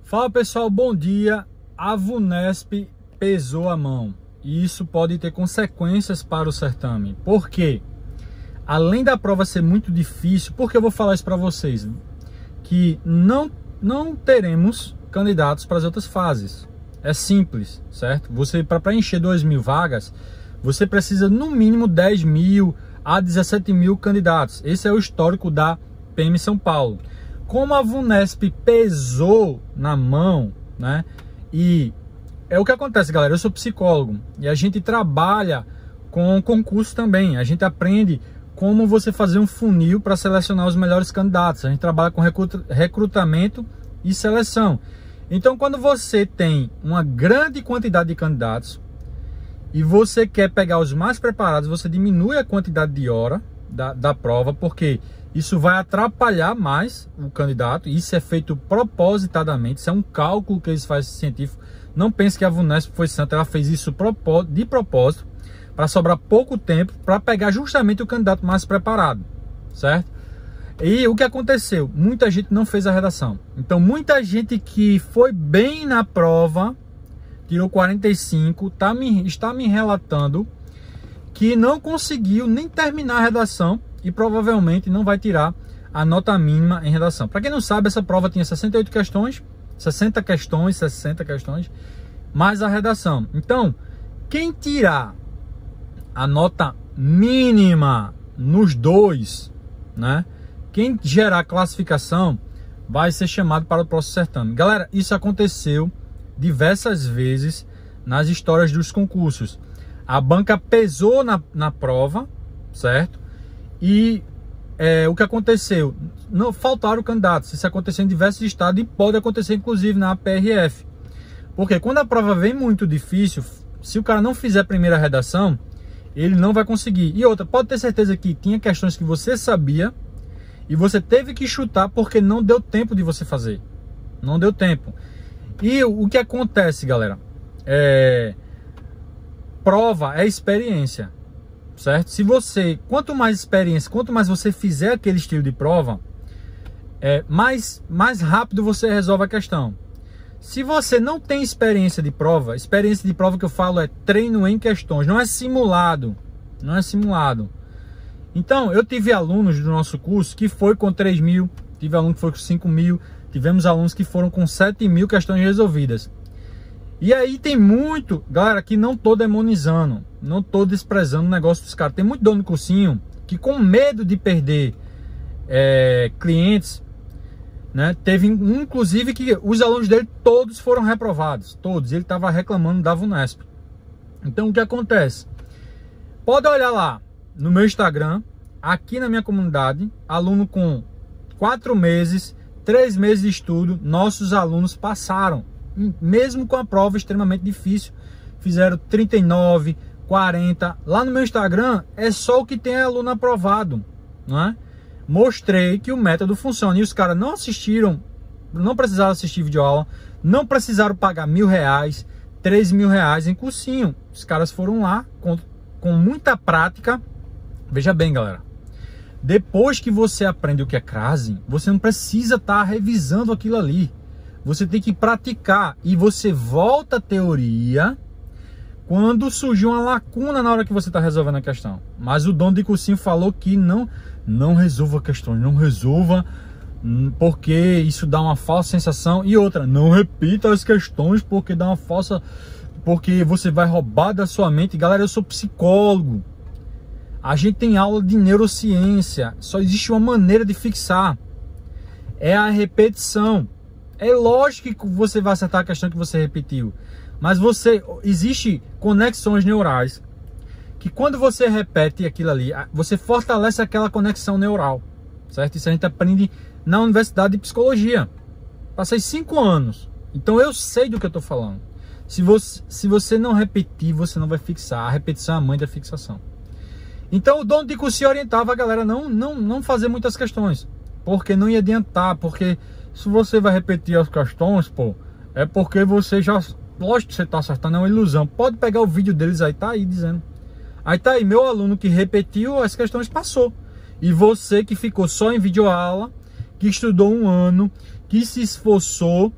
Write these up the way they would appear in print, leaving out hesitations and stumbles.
Fala pessoal, bom dia. A VUNESP pesou a mão e isso pode ter consequências para o certame. Por quê? Além da prova ser muito difícil, porque eu vou falar isso para vocês, que não teremos candidatos para as outras fases. É simples, certo? Você, para preencher 2.000 vagas, você precisa no mínimo 10.000 a 17.000 candidatos. Esse é o histórico da PM São Paulo. Como a VUNESP pesou na mão, né? E é o que acontece, galera. Eu sou psicólogo e a gente trabalha com concurso também. A gente aprende como você fazer um funil para selecionar os melhores candidatos. A gente trabalha com recrutamento e seleção. Então, quando você tem uma grande quantidade de candidatos e você quer pegar os mais preparados, você diminui a quantidade de hora da prova, porque isso vai atrapalhar mais o candidato. Isso é feito propositadamente, isso é um cálculo que eles fazem científico. Não pense que a VUNESP foi santa, ela fez isso de propósito, para sobrar pouco tempo, para pegar justamente o candidato mais preparado, certo? E o que aconteceu? Muita gente não fez a redação. Então, muita gente que foi bem na prova, tirou 45, está me relatando que não conseguiu nem terminar a redação e provavelmente não vai tirar a nota mínima em redação. Para quem não sabe, essa prova tinha 68 questões, 60 questões, mais a redação. Então, quem tirar a nota mínima nos dois, né? Quem gerar classificação vai ser chamado para o próximo certame. Galera, isso aconteceu diversas vezes nas histórias dos concursos. A banca pesou na prova, certo? E o que aconteceu? Não faltaram candidatos. Isso aconteceu em diversos estados e pode acontecer inclusive na PRF. Porque quando a prova vem muito difícil, se o cara não fizer a primeira redação, ele não vai conseguir. E outra, pode ter certeza que tinha questões que você sabia e você teve que chutar porque não deu tempo de você fazer. Não deu tempo. E o que acontece, galera? Prova é experiência, certo? Se você, quanto mais experiência, quanto mais você fizer aquele estilo de prova, mais rápido você resolve a questão. Se você não tem experiência de prova que eu falo é treino em questões, não é simulado, Então, eu tive alunos do nosso curso que foi com 3.000, tive aluno que foi com 5.000, tivemos alunos que foram com 7.000 questões resolvidas. E aí tem muito, galera, que não tô demonizando, não tô desprezando o negócio dos caras. Tem muito dono de cursinho que com medo de perder clientes, né? Teve inclusive que os alunos dele todos foram reprovados, todos. Ele estava reclamando da VUNESP. Então o que acontece? Pode olhar lá no meu Instagram, aqui na minha comunidade, aluno com 4 meses, 3 meses de estudo, nossos alunos passaram. Mesmo com a prova extremamente difícil, fizeram 39, 40. Lá no meu Instagram é só o que tem aluno aprovado, não é? Mostrei que o método funciona. E os caras não assistiram, não precisaram assistir videoaula, não precisaram pagar R$1.000, R$3.000 em cursinho. Os caras foram lá com muita prática. Veja bem, galera, depois que você aprende o que é crase, você não precisa estar revisando aquilo ali. Você tem que praticar e você volta à teoria quando surgiu uma lacuna na hora que você está resolvendo a questão. Mas o dono de cursinho falou que não resolva questões, não resolva, porque isso dá uma falsa sensação. E outra, não repita as questões porque dá uma falsa, porque você vai roubar da sua mente. Galera, eu sou psicólogo. A gente tem aula de neurociência. Só existe uma maneira de fixar. É a repetição. É lógico que você vai acertar a questão que você repetiu. Mas existe conexões neurais que quando você repete aquilo ali, você fortalece aquela conexão neural, certo? Isso a gente aprende na Universidade de Psicologia. Passei 5 anos, então eu sei do que eu estou falando. Se você não repetir, você não vai fixar. A repetição é a mãe da fixação. Então o dono de cursinho orientava a galera não fazer muitas questões, porque não ia adiantar, porque se você vai repetir as questões, pô, é porque você já... Lógico que você está acertando, é uma ilusão. Pode pegar o vídeo deles aí, tá aí dizendo. Aí tá aí, meu aluno que repetiu as questões passou. E você que ficou só em videoaula, que estudou 1 ano, que se esforçou,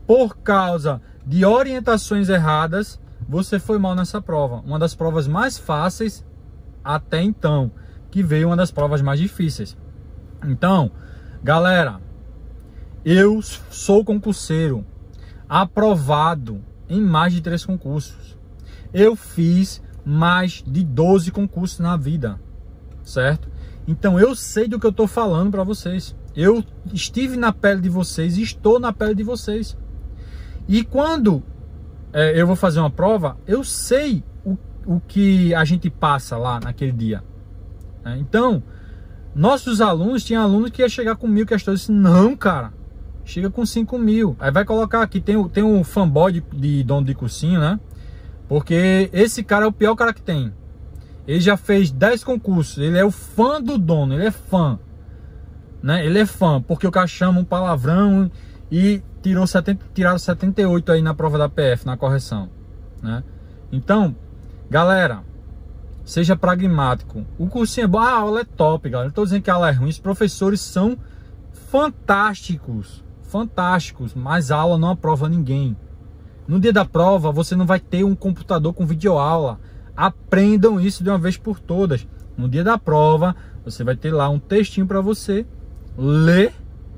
por causa de orientações erradas, você foi mal nessa prova. Uma das provas mais fáceis até então, que veio uma das provas mais difíceis. Então, galera, eu sou concurseiro, aprovado em mais de 3 concursos. Eu fiz mais de 12 concursos na vida, certo? Então eu sei do que eu tô falando para vocês. Eu estive na pele de vocês e estou na pele de vocês. E quando eu vou fazer uma prova, eu sei o que a gente passa lá naquele dia. Então, nossos alunos, tinha alunos que ia chegar com 1000 questões. Eu disse, não, cara, chega com 5.000. Aí vai colocar aqui, tem um fanboy de dono de cursinho, né? Porque esse cara é o pior cara que tem. Ele já fez 10 concursos. Ele é o fã do dono. Ele é fã, né? Ele é fã, porque o cara chama um palavrão e tiraram 78 aí na prova da PF, na correção, né? Então, galera, seja pragmático. O cursinho é bom, a aula é top, galera. Não tô dizendo que a aula é ruim. Os professores são fantásticos, fantásticos, mas a aula não aprova ninguém. No dia da prova, você não vai ter um computador com videoaula. Aprendam isso de uma vez por todas. No dia da prova, você vai ter lá um textinho para você ler.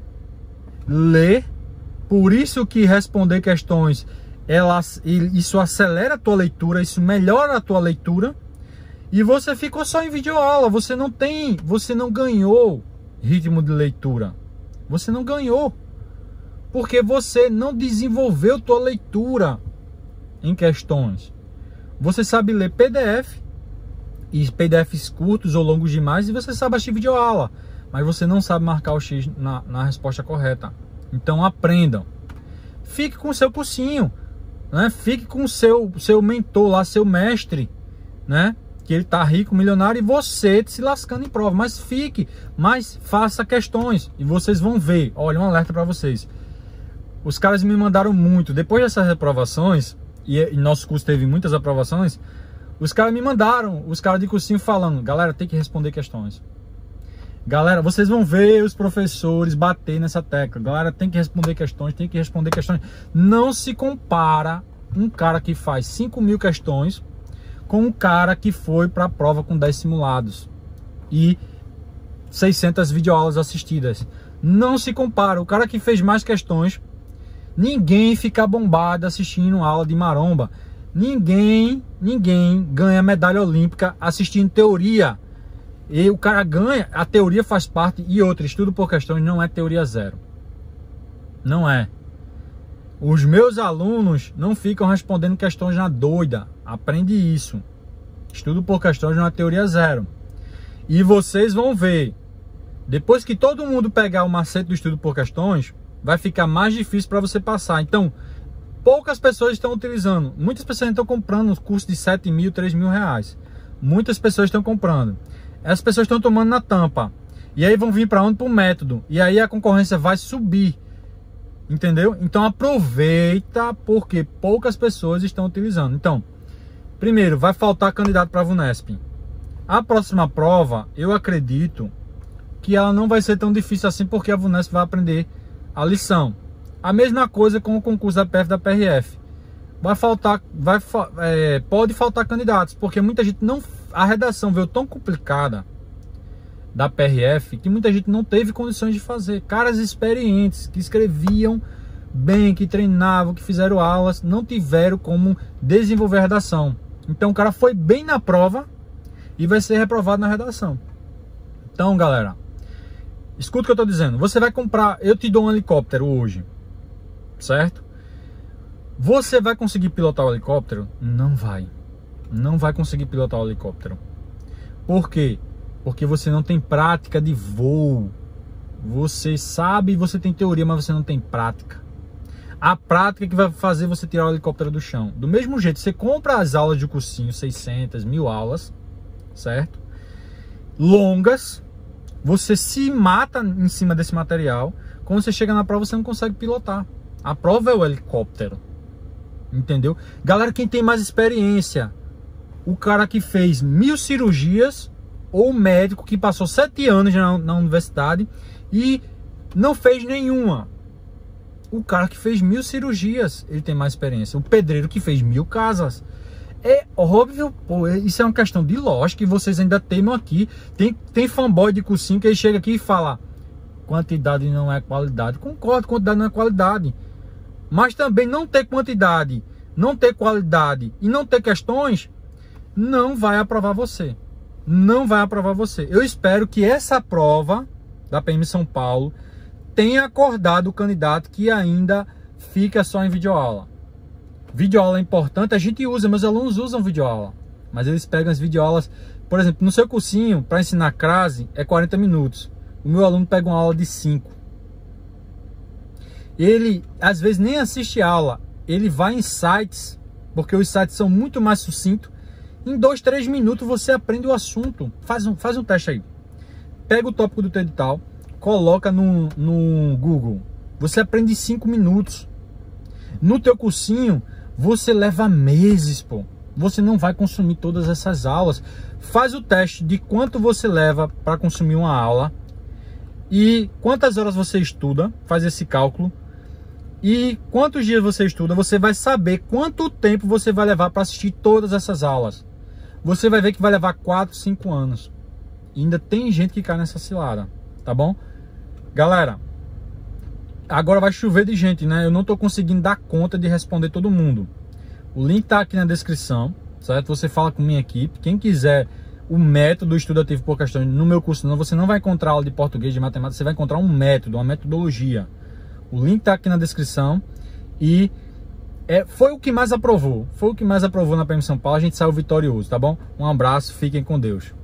Por isso que responder questões, isso acelera a tua leitura, isso melhora a tua leitura. E você ficou só em videoaula. Você não ganhou ritmo de leitura. Você não ganhou. Porque você não desenvolveu tua leitura em questões. Você sabe ler PDF, e PDFs curtos ou longos demais, e você sabe assistir videoaula, mas você não sabe marcar o X na resposta correta. Então aprendam. Fique com o seu cursinho, né? Fique com o seu mentor lá, seu mestre, né? Que ele tá rico, milionário, e você se lascando em prova. Mas faça questões e vocês vão ver. Olha, um alerta para vocês. Os caras me mandaram muito. Depois dessas aprovações, e nosso curso teve muitas aprovações, os caras me mandaram, os caras de cursinho falando, galera, tem que responder questões. Galera, vocês vão ver os professores bater nessa tecla. Galera, tem que responder questões, tem que responder questões. Não se compara um cara que faz 5.000 questões com um cara que foi para a prova com 10 simulados e 600 videoaulas assistidas. Não se compara. O cara que fez mais questões, ninguém fica bombado assistindo aula de maromba. Ninguém ganha medalha olímpica assistindo teoria. E o cara ganha, a teoria faz parte. E outra, estudo por questões não é teoria zero. Não é. Os meus alunos não ficam respondendo questões na doida. Aprende isso. Estudo por questões não é teoria zero. E vocês vão ver, depois que todo mundo pegar o macete do estudo por questões, vai ficar mais difícil para você passar. Então, poucas pessoas estão utilizando. Muitas pessoas estão comprando os cursos de 7.000, 3.000 reais. Muitas pessoas estão comprando. Essas pessoas estão tomando na tampa. E aí vão vir para onde? Para o método. E aí a concorrência vai subir. Entendeu? Então aproveita, porque poucas pessoas estão utilizando. Então, primeiro, vai faltar candidato para a VUNESP. A próxima prova, eu acredito que ela não vai ser tão difícil assim, porque a VUNESP vai aprender a lição. A mesma coisa com o concurso da PF e da PRF. Pode faltar candidatos, porque muita gente não... A redação veio tão complicada da PRF que muita gente não teve condições de fazer. Caras experientes, que escreviam bem, que treinavam, que fizeram aulas, não tiveram como desenvolver a redação. Então o cara foi bem na prova e vai ser reprovado na redação. Então, galera, escuta o que eu tô dizendo. Você vai comprar, eu te dou um helicóptero hoje, certo? Você vai conseguir pilotar o helicóptero? Não vai. Não vai conseguir pilotar o helicóptero. Por quê? Porque você não tem prática de voo. Você sabe, você tem teoria, mas você não tem prática. A prática que vai fazer você tirar o helicóptero do chão. Do mesmo jeito, você compra as aulas de cursinho, 600, 1000 aulas, certo? Longas. Você se mata em cima desse material. Quando você chega na prova, você não consegue pilotar. A prova é o helicóptero. Entendeu? Galera, quem tem mais experiência, o cara que fez 1000 cirurgias, ou o médico que passou 7 anos na universidade e não fez nenhuma. O cara que fez 1000 cirurgias, ele tem mais experiência. O pedreiro que fez 1000 casas. É óbvio, pô, isso é uma questão de lógica e vocês ainda teimam aqui. Tem fanboy de cursinho que ele chega aqui e fala: quantidade não é qualidade. Concordo, quantidade não é qualidade. Mas também não ter quantidade, não ter qualidade e não ter questões, não vai aprovar você. Não vai aprovar você. Eu espero que essa prova da PM São Paulo tenha acordado o candidato que ainda fica só em videoaula. Videoaula é importante, a gente usa, meus alunos usam videoaula, mas eles pegam as videoaulas, por exemplo, no seu cursinho, para ensinar crase, é 40 minutos. O meu aluno pega uma aula de 5. Ele, às vezes, nem assiste aula, ele vai em sites, porque os sites são muito mais sucintos. Em 2, 3 minutos você aprende o assunto. Faz um teste aí. Pega o tópico do teu edital, coloca no Google. Você aprende em 5 minutos. No teu cursinho, você leva meses, pô. Você não vai consumir todas essas aulas. Faz o teste de quanto você leva para consumir uma aula e quantas horas você estuda. Faz esse cálculo. E quantos dias você estuda, você vai saber quanto tempo você vai levar para assistir todas essas aulas. Você vai ver que vai levar 4, 5 anos. E ainda tem gente que cai nessa cilada, tá bom? Galera, agora vai chover de gente, né? Eu não tô conseguindo dar conta de responder todo mundo. O link tá aqui na descrição, certo? Você fala com minha equipe. Quem quiser o método estudativo por questões no meu curso, não, você não vai encontrar aula de português, de matemática, você vai encontrar um método, uma metodologia. O link tá aqui na descrição e foi o que mais aprovou. Foi o que mais aprovou na PM São Paulo. A gente saiu vitorioso, tá bom? Um abraço, fiquem com Deus.